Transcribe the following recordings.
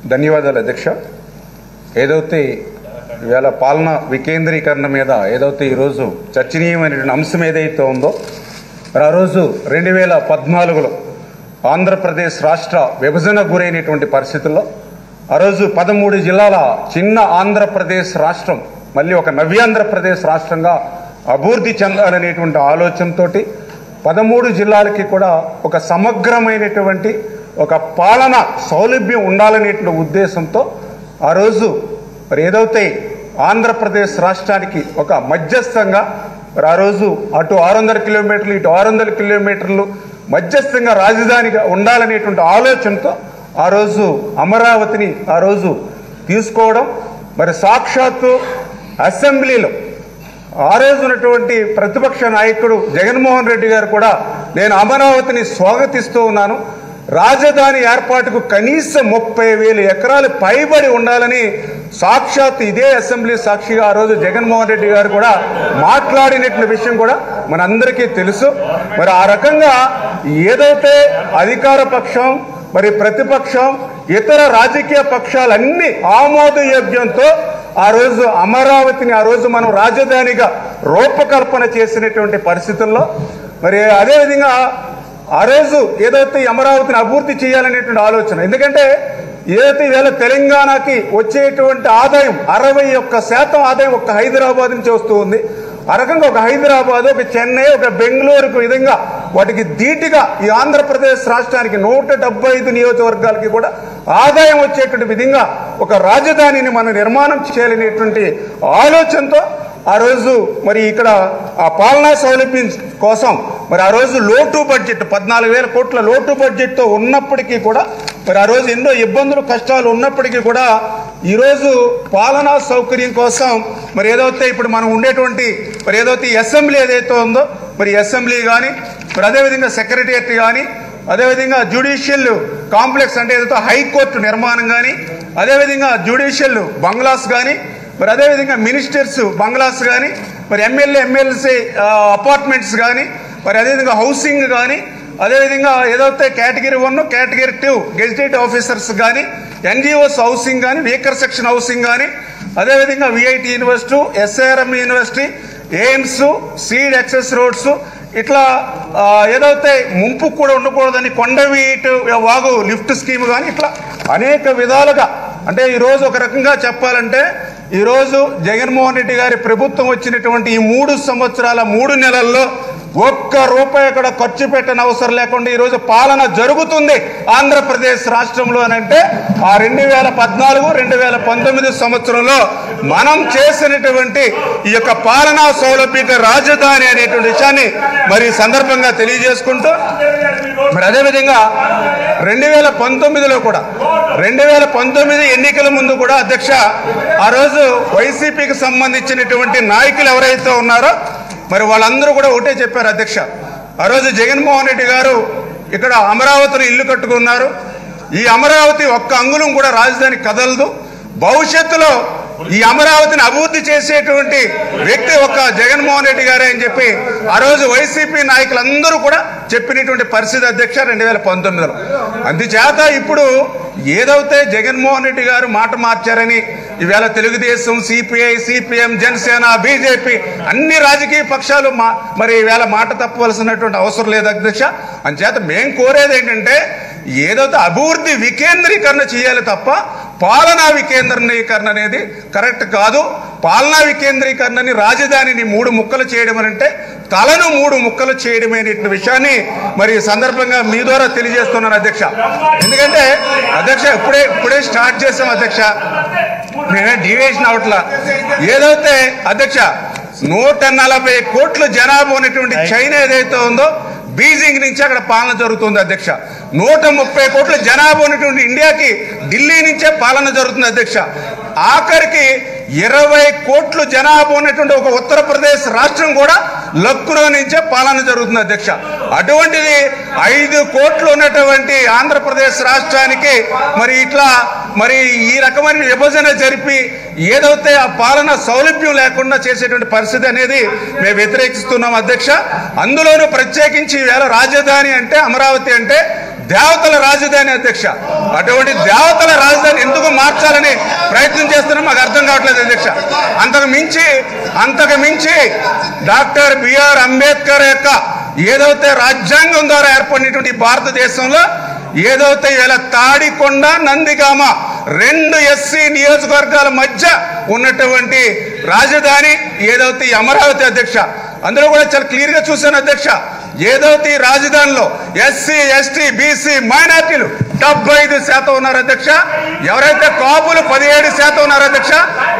ధన్యవాదాలు అధ్యక్ష. ఏదైతే ఇవాళ పాలన వికేంద్రీకరణ మీద ఏదైతే ఈరోజు చర్చనీయమైనటువంటి అంశం ఏదైతే ఉందో, ఆ రోజు 2014లో ఆంధ్రప్రదేశ్ రాష్ట్ర విభజన గురైనటువంటి పరిస్థితుల్లో ఆ రోజు 13 జిల్లాల చిన్న ఆంధ్రప్రదేశ్ రాష్ట్రం మళ్ళీ ఒక నవ్యాంధ్రప్రదేశ్ రాష్ట్రంగా అభివృద్ధి చెందాలనేటువంటి ఆలోచనతో 13 జిల్లాలకి కూడా ఒక సమగ్రమైనటువంటి ఒక పాలన సౌలభ్యం ఉండాలనేటువంటి ఉద్దేశంతో ఆ రోజు మరి ఏదైతే ఆంధ్రప్రదేశ్ రాష్ట్రానికి ఒక మధ్యస్థంగా ఆ రోజు అటు 600 కిలోమీటర్లు ఇటు 600 కిలోమీటర్లు మధ్యస్థంగా రాజధానిగా ఉండాలనేటువంటి ఆలోచనతో ఆ రోజు అమరావతిని ఆ రోజు తీసుకోవడం, మరి సాక్షాత్తు అసెంబ్లీలో ఆ రోజు ఉన్నటువంటి ప్రతిపక్ష నాయకుడు జగన్మోహన్ రెడ్డి గారు కూడా నేను అమరావతిని స్వాగతిస్తూ ఉన్నాను, రాజధాని ఏర్పాటుకు కనీసం 30,000 ఎకరాలు పైబడి ఉండాలని సాక్షాత్ ఇదే అసెంబ్లీ సాక్షిగా ఆ రోజు జగన్మోహన్ రెడ్డి గారు కూడా మాట్లాడినటువంటి విషయం కూడా మనందరికీ తెలుసు. మరి ఆ రకంగా ఏదైతే అధికార పక్షం మరి ప్రతిపక్షం ఇతర రాజకీయ పక్షాలన్నీ ఆమోదయోగ్యంతో ఆ రోజు అమరావతిని ఆ రోజు మనం రాజధానిగా రూపకల్పన చేసినటువంటి పరిస్థితుల్లో మరి అదేవిధంగా ఆ రోజు ఏదైతే అమరావతిని అభివృద్ధి చేయాలనేటువంటి ఆలోచన, ఎందుకంటే ఏదైతే ఈవేళ తెలంగాణకి వచ్చేటువంటి ఆదాయం 61% ఆదాయం ఒక్క హైదరాబాద్ నుంచి వస్తూ ఉంది. ఆ రకంగా ఒక హైదరాబాద్, ఒక చెన్నై, ఒక బెంగళూరుకు విధంగా వాటికి ధీటుగా ఈ ఆంధ్రప్రదేశ్ రాష్ట్రానికి 175 నియోజకవర్గాలకి కూడా ఆదాయం వచ్చేటువంటి విధంగా ఒక రాజధానిని మనం నిర్మాణం చేయాలనేటువంటి ఆలోచనతో ఆ రోజు మరి ఇక్కడ ఆ పాలనా సౌలభ్యం కోసం మరి ఆ రోజు లోటు బడ్జెట్ 14,000 కోట్ల లోటు బడ్జెట్తో ఉన్నప్పటికీ కూడా మరి ఆ రోజు ఎన్నో ఇబ్బందులు కష్టాలు ఉన్నప్పటికీ కూడా ఈరోజు పాలనా సౌకర్యం కోసం మరి ఏదైతే ఇప్పుడు మనం ఉండేటువంటి మరి ఏదైతే అసెంబ్లీ ఏదైతే ఉందో మరి అసెంబ్లీ కానీ మరి అదేవిధంగా సెక్రటేరియట్ కానీ అదేవిధంగా జ్యుడిషియల్ కాంప్లెక్స్ అంటే ఏదైతే హైకోర్టు నిర్మాణం కానీ అదేవిధంగా జ్యుడిషియల్ బంగ్లాస్ కానీ మరి అదేవిధంగా మినిస్టర్స్ బంగ్లాస్ కానీ మరి ఎమ్మెల్సీ అపార్ట్మెంట్స్ కానీ మరి అదేవిధంగా హౌసింగ్ కానీ అదేవిధంగా ఏదైతే కేటగిరీ 1 కేటగిరీ 2 గెజిటెడ్ ఆఫీసర్స్ కానీ ఎన్జిఓస్ హౌసింగ్ కానీ వీకర్ సెక్షన్ హౌసింగ్ కానీ అదేవిధంగా VIT university SRM university AIIMS seed access roads ఇట్లా ఏదైతే ముంపు కూడా ఉండకూడదని కొండవీటు వాగు లిఫ్ట్ స్కీమ్ కానీ ఇట్లా అనేక విధాలుగా అంటే ఈరోజు ఒక రకంగా చెప్పాలంటే ఈరోజు జగన్మోహన్ రెడ్డి గారి ప్రభుత్వం వచ్చినటువంటి ఈ 3 సంవత్సరాల 3 నెలల్లో ఒక్క రూపాయి కూడా ఖర్చు పెట్టని అవసరం లేకుండా ఈరోజు పాలన జరుగుతుంది ఆంధ్రప్రదేశ్ రాష్ట్రంలో అని అంటే ఆ 2014-2019 సంవత్సరంలో మనం చేసినటువంటి ఈ యొక్క పాలనా సౌలభ్య రాజధాని అనేటువంటి విషయాన్ని మరి సందర్భంగా తెలియజేసుకుంటూ మరి అదేవిధంగా 2019లో కూడా 2019 ఎన్నికల ముందు కూడా అధ్యక్ష ఆ రోజు వైసీపీకి సంబంధించినటువంటి నాయకులు ఎవరైతే ఉన్నారో మరి వాళ్ళందరూ కూడా ఒకటే చెప్పారు అధ్యక్ష. ఆ రోజు జగన్మోహన్ రెడ్డి గారు ఇక్కడ అమరావతిలో ఇల్లు కట్టుకున్నారు, ఈ అమరావతి ఒక్క అంగుళం కూడా రాజధాని కదలదు, భవిష్యత్తులో ఈ అమరావతిని అభివృద్ధి చేసేటువంటి వ్యక్తి ఒక జగన్మోహన్ రెడ్డి గారే అని చెప్పి ఆ రోజు వైసీపీ నాయకులందరూ కూడా చెప్పినటువంటి పరిస్థితి అధ్యక్ష 2019లో. అందుచేత ఇప్పుడు ఏదైతే జగన్మోహన్ రెడ్డి గారు మాట మార్చారని ఈవేళ Telugu Desam, CPI, CPM, Janasena, BJP అన్ని రాజకీయ పక్షాలు మరి ఈవేళ మాట తప్పవలసినటువంటి అవసరం లేదు అధ్యక్ష. అందుచేత మేము కోరేది ఏంటంటే ఏదైతే అభివృద్ధి వికేంద్రీకరణ చేయాలి తప్ప పాలనా వికేంద్రీకరణ అనేది కరెక్ట్ కాదు. పాలనా వికేంద్రీకరణని రాజధానిని 3 ముక్కలు చేయడం అంటే తలను 3 ముక్కలు చేయడమే విషయాన్ని మరి సందర్భంగా మీ ద్వారా తెలియజేస్తున్నాను అధ్యక్ష. ఎందుకంటే అధ్యక్ష ఇప్పుడే స్టార్ట్ చేసాం అధ్యక్ష, మేమే డివియేషన్ అవట్లా. ఏదైతే అధ్యక్ష 140 కోట్ల జనాభా ఉన్నటువంటి చైనా ఏదైతే ఉందో బీజింగ్ నుంచి అక్కడ పాలన జరుగుతుంది అధ్యక్ష. 130 కోట్ల జనాభా ఉన్నటువంటి ఇండియాకి ఢిల్లీ నుంచే పాలన జరుగుతుంది అధ్యక్ష. ఆఖరికి 20 కోట్ల జనాభా ఉన్నటువంటి ఒక ఉత్తరప్రదేశ్ రాష్ట్రం కూడా లక్నో నుంచే పాలన జరుగుతుంది అధ్యక్ష. అటువంటిది 5 కోట్లు ఉన్నటువంటి ఆంధ్రప్రదేశ్ రాష్ట్రానికి మరి ఇట్లా మరి ఈ రకమైన విభజన జరిపి ఏదైతే ఆ పాలన సౌలభ్యం లేకుండా చేసేటువంటి పరిస్థితి అనేది మేము వ్యతిరేకిస్తున్నాం అధ్యక్ష. అందులోనూ ప్రత్యేకించి ఈవేళ రాజధాని అంటే అమరావతి అంటే దేవతల రాజధాని అధ్యక్ష. అటువంటి దేవతల రాజధాని ఎందుకు మార్చాలని ప్రయత్నం చేస్తున్నాం, మాకు అర్థం కావట్లేదు అధ్యక్ష. అంతకు మించి డాక్టర్ బిఆర్ అంబేద్కర్ యొక్క ఏదైతే రాజ్యాంగం ద్వారా ఏర్పడినటువంటి భారతదేశంలో ఏదైతే ఇలా తాడికొండ నందిగామ 2 ఎస్సీ నియోజకవర్గాల మధ్య ఉన్నటువంటి రాజధాని ఏదైతే అమరావతి అధ్యక్ష, అందులో కూడా చాలా క్లియర్ గా చూశాను అధ్యక్ష. ఏదైతే ఈ రాజధానిలో ఎస్సీ ఎస్టీ బీసీ మైనార్టీలు 75% ఉన్నారు అధ్యక్ష. ఎవరైతే కాపులు 17% ఉన్నారు అధ్యక్ష.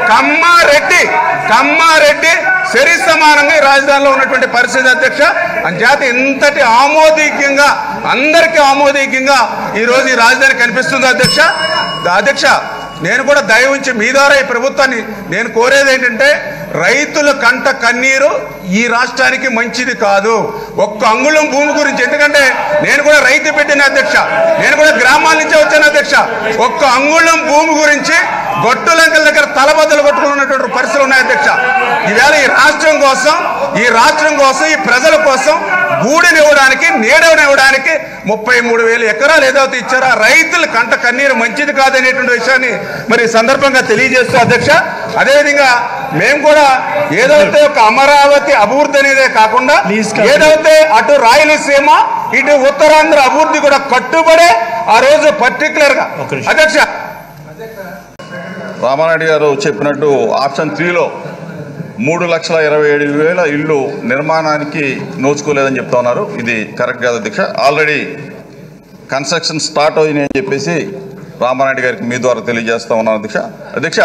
కమ్మారెడ్డి సరి సమానంగా ఈ రాజధానిలో ఉన్నటువంటి పరిస్థితి అధ్యక్ష. అంచేత ఇంతటి ఆమోదయోగ్యంగా అందరికీ ఆమోదయోగ్యంగా ఈరోజు ఈ రాజధాని కనిపిస్తుంది అధ్యక్ష. నేను కూడా దయ ఉంచి మీ ద్వారా ఈ ప్రభుత్వాన్ని నేను కోరేది ఏంటంటే, రైతుల కంట కన్నీరు ఈ రాష్ట్రానికి మంచిది కాదు. ఒక్క అంగుళం భూమి గురించి, ఎందుకంటే నేను కూడా రైతు పెట్టిన అధ్యక్ష, నేను కూడా గ్రామాల నుంచే వచ్చాను అధ్యక్ష. ఒక్క అంగుళం భూమి గురించి గొట్టులంకల దగ్గర తలబద్దలు కొట్టుకున్నటువంటి పరిస్థితులు ఉన్నాయి అధ్యక్ష. ఈవేళ ఈ రాష్ట్రం కోసం ఈ ప్రజల కోసం గూడినివ్వడానికి నీడనివ్వడానికి 33,000 ఎకరాలు ఏదైతే ఇచ్చారో ఆ రైతుల కంట కన్నీరు మంచిది కాదనేటువంటి విషయాన్ని మరి సందర్భంగా తెలియజేస్తూ అధ్యక్ష. అదేవిధంగా మేము కూడా ఏదైతే ఒక అమరావతి అభివృద్ధి అనేదే కాకుండా ఏదైతే అటు రాయలసీమ ఇటు ఉత్తరాంధ్ర అభివృద్ధి కూడా కట్టుబడే ఆ రోజు పర్టికులర్ గా అధ్యక్ష రామారెడ్డి గారు చెప్పినట్టు ఆప్షన్ 3లో 3,27,000 ఇళ్ళు నిర్మాణానికి నోచుకోలేదని చెప్తా ఉన్నారు. ఇది కరెక్ట్ కాదు అధ్యక్ష. ఆల్రెడీ కన్స్ట్రక్షన్ స్టార్ట్ అయింది అని చెప్పేసి రామారెడ్డి గారికి మీ ద్వారా తెలియజేస్తా ఉన్నాను అధ్యక్ష.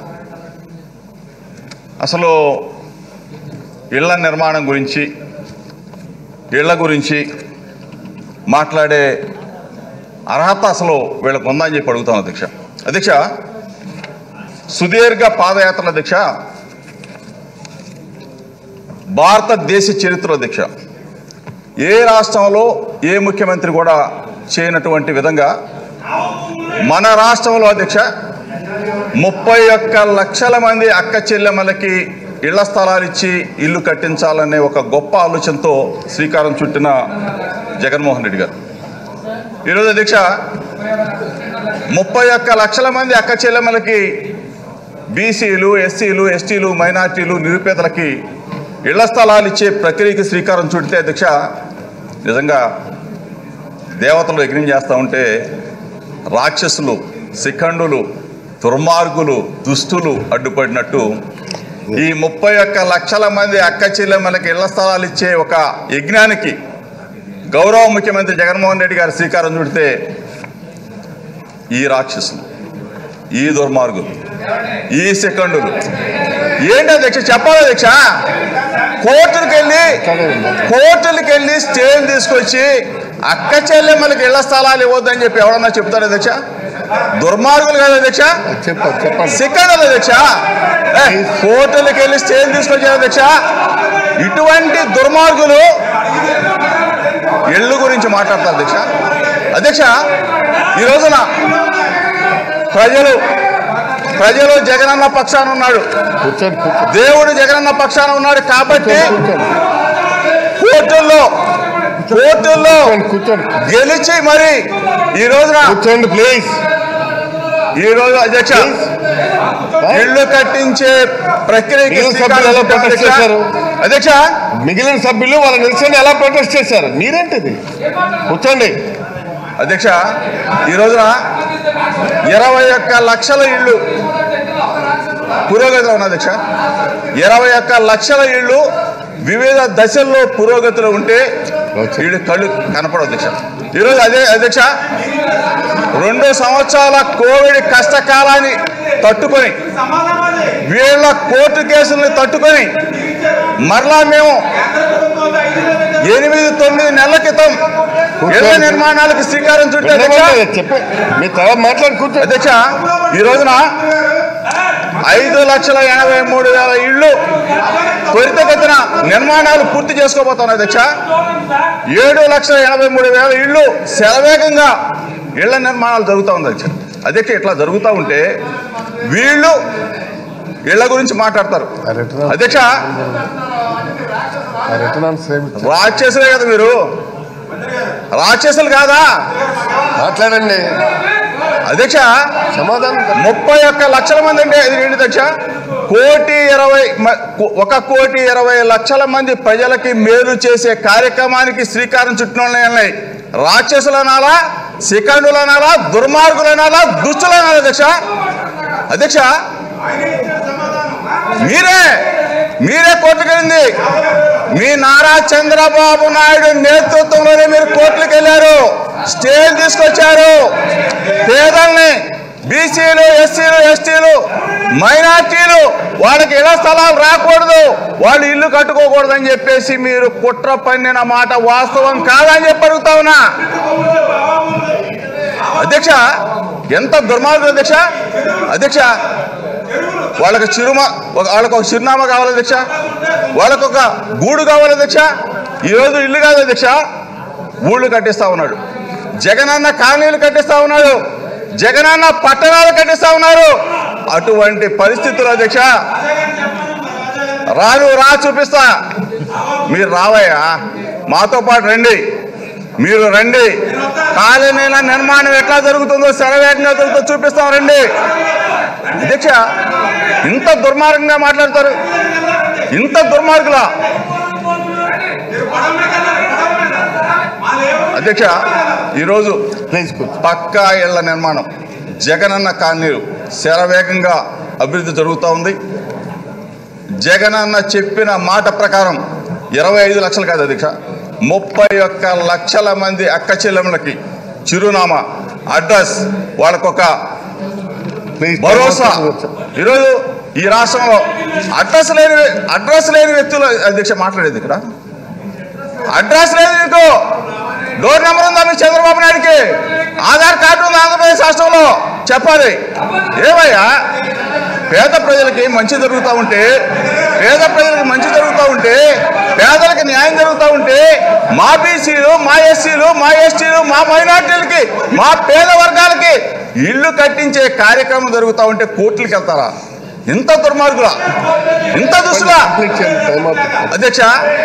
అసలు ఇళ్ల నిర్మాణం గురించి ఇళ్ల గురించి మాట్లాడే అర్హత అసలు వీళ్ళకు ఉందని చెప్పి అడుగుతాను అధ్యక్ష. సుదీర్ఘ పాదయాత్రల అధ్యక్ష, భారతదేశ చరిత్ర అధ్యక్ష, ఏ రాష్ట్రంలో ఏ ముఖ్యమంత్రి కూడా చేయనటువంటి విధంగా మన రాష్ట్రంలో అధ్యక్ష 31 లక్షల మంది అక్క చెల్లెమ్మలకి ఇళ్ల స్థలాలు ఇచ్చి ఇల్లు కట్టించాలనే ఒక గొప్ప ఆలోచనతో శ్రీకారం చుట్టిన జగన్మోహన్ రెడ్డి గారు ఈరోజు అధ్యక్ష 31 లక్షల మంది అక్క చెల్లెమ్మలకి, బీసీలు ఎస్సీలు ఎస్టీలు మైనార్టీలు నిరుపేదలకి ఇళ్ల స్థలాలు ఇచ్చే ప్రక్రియకి శ్రీకారం చుడితే అధ్యక్ష, నిజంగా దేవతలు యజ్ఞం చేస్తూ ఉంటే రాక్షసులు, శిఖండులు, దుర్మార్గులు, దుష్టులు అడ్డుపడినట్టు ఈ 31 లక్షల మంది అక్క చెల్లెమ్మలకి ఇళ్ల స్థలాలు ఇచ్చే ఒక యజ్ఞానికి గౌరవ ముఖ్యమంత్రి జగన్మోహన్ రెడ్డి గారు శ్రీకారం చుడితే ఈ రాక్షసులు, ఈ దుర్మార్గులు, ఈ శిఖండులు ఏంటి అధ్యక్ష చెప్పాలి అధ్యక్ష. కోర్టులకు వెళ్ళి స్టేలు తీసుకొచ్చి అక్క చెల్లెమ్మలకి ఇళ్ల స్థలాలు ఇవ్వద్దని చెప్పి ఎవరన్నా చెప్తారు అధ్యక్ష? దుర్మార్గులు కదా అధ్యక్ష, శిఖండులు అధ్యక్ష. కోర్టులకు వెళ్ళి స్టేలు తీసుకొచ్చారు అధ్యక్ష. ఇటువంటి దుర్మార్గులు ఇళ్ళు గురించి మాట్లాడతారు అధ్యక్ష. ఈ రోజున ప్రజలు జగనన్న పక్షాన ఉన్నాడు, దేవుడు జగనన్న పక్షాన ఉన్నాడు కాబట్టి కోర్టుల్లో గెలిచి మరి ఈ రోజున అధ్యక్ష ఇళ్లు కట్టించే ప్రక్రియకి అధ్యక్ష మిగిలిన సభ్యులు వాళ్ళ నిరసన ఎలా ప్రొటెస్ట్ చేశారు? మీరేంటిది? కూర్చోండి అధ్యక్ష. ఈ రోజున 21 లక్షల ఇళ్ళు పురోగతిలో ఉన్న అధ్యక్ష. 21 లక్షల ఇళ్ళు వివిధ దశల్లో పురోగతిలో ఉంటే వీళ్ళు కళ్ళు కనపడవు అధ్యక్ష. ఈరోజు అదే అధ్యక్ష 2 సంవత్సరాల కోవిడ్ కష్టకాలాన్ని తట్టుకొని వీళ్ళ కోర్టు కేసుల్ని తట్టుకొని మరలా మేము 8-9 నెలల క్రితం ఇళ్ల నిర్మాణాలకు శ్రీకారం చుట్టే అధ్యక్ష. ఈ రోజున 5,83,000 ఇళ్ళు త్వరితగతిన నిర్మాణాలు పూర్తి చేసుకోబోతున్నాయి అధ్యక్ష. 7,83,000 ఇళ్ళు శరవేగంగా ఇళ్ల నిర్మాణాలు జరుగుతూ ఉంది అధ్యక్ష. ఇట్లా జరుగుతూ ఉంటే వీళ్ళు ఇళ్ల గురించి మాట్లాడతారు అధ్యక్ష. రాక్షసులే కదా మీరు, రాక్షసులు కాదా? మాట్లాడండి అధ్యక్ష సమాధానం 31 లక్షల మంది అంటే ఇది ఏంటి అధ్యక్ష? 1,20,00,000 మంది ప్రజలకి మేలు చేసే కార్యక్రమానికి శ్రీకారం చుట్టిన రాక్షసులనాలా, శిఖండులనాలా, దుర్మార్గులనాలా, దుష్టులనాలా అధ్యక్ష? అధ్యక్ష మీరే కోర్టుకెళ్ళింది. మీ నారా చంద్రబాబు నాయుడు నేతృత్వంలోనే మీరు కోర్టులకు వెళ్ళారు, స్టేలు తీసుకొచ్చారు. పేదల్ని, బీసీలు, ఎస్సీలు, ఎస్టీలు, మైనార్టీలు వాళ్ళకి ఇళ్ల స్థలాలు రాకూడదు, వాళ్ళు ఇల్లు కట్టుకోకూడదు అని చెప్పేసి మీరు కుట్ర పన్నిన మాట వాస్తవం కాదని చెప్పి అడుగుతా ఉన్నా. అధ్యక్ష ఎంత దుర్మార్గం అధ్యక్ష? అధ్యక్ష వాళ్ళకి ఒక చిరునామా కావాలి అధ్యక్ష, వాళ్ళకు ఒక గూడు కావాలి అధ్యక్ష. ఈరోజు ఇల్లు కాదు అధ్యక్ష, ఊళ్ళు కట్టిస్తా ఉన్నాడు. జగనన్న కాలనీలు కట్టిస్తా ఉన్నాడు, జగనన్న పట్టణాలు కట్టిస్తా ఉన్నారు. అటువంటి పరిస్థితులు అధ్యక్ష రా చూపిస్తా. మీరు రావయ్యా, మాతో పాటు రండి, మీరు రండి. కాలనీల నిర్మాణం ఎట్లా జరుగుతుందో, శరవేగంగా జరుగుతుందో చూపిస్తాం, రండి. అధ్యక్ష ఇంత దుర్మార్గంగా మాట్లాడతారు, ఇంత దుర్మార్గులా? అధ్యక్ష ఈరోజు పక్కా ఇళ్ల నిర్మాణం, జగనన్న కాలనీలు శరవేగంగా అభివృద్ధి జరుగుతూ ఉంది. జగనన్న చెప్పిన మాట ప్రకారం 25 లక్షలు కాదు అధ్యక్ష, 31 లక్షల మంది అక్క చెల్లెమ్మలకి చిరునామా, అడ్రస్, వాళ్ళకొక భరోసా. ఈరోజు ఈ రాష్ట్రంలో అడ్రస్ లేని వ్యక్తులు అధ్యక్ష మాట్లాడేది. ఇక్కడ అడ్రస్ లేదు, మీకు డోర్ నెంబర్ ఉందా మీ చంద్రబాబు నాయుడికి? ఆధార్ కార్డు ఉంది ఆంధ్రప్రదేశ్ రాష్ట్రంలో, చెప్పాలి. ఏమయ్యా పేద ప్రజలకి మంచి జరుగుతూ ఉంటే, పేదలకి న్యాయం జరుగుతూ ఉంటే, మా బీసీలు, మా ఎస్సీలు, మా ఎస్టీలు, మా మైనార్టీలకి, మా పేద వర్గాలకి ఇల్లు కట్టించే కార్యక్రమం జరుగుతూ ఉంటే కోర్టులకు వెళ్తారా? ఇంత దుర్మార్గులా, ఇంత దుస్తులా? అధ్యక్ష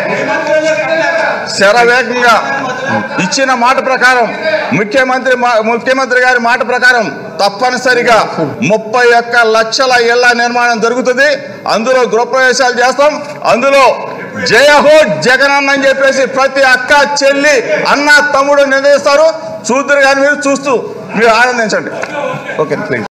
శరవేగంగా ఇచ్చిన మాట ప్రకారం, ముఖ్యమంత్రి గారి మాట ప్రకారం తప్పనిసరిగా 31 లక్షల ఇళ్ల నిర్మాణం జరుగుతుంది. అందులో గృహప్రవేశాలు చేస్తాం, అందులో జయహో జగనన్న అని చెప్పేసి ప్రతి అక్క, చెల్లి, అన్న, తమ్ముడు నిర్ణయిస్తారు. చూద్దరు కానీ మీరు చూస్తూ మీరు ఆనందించండి. Okay please.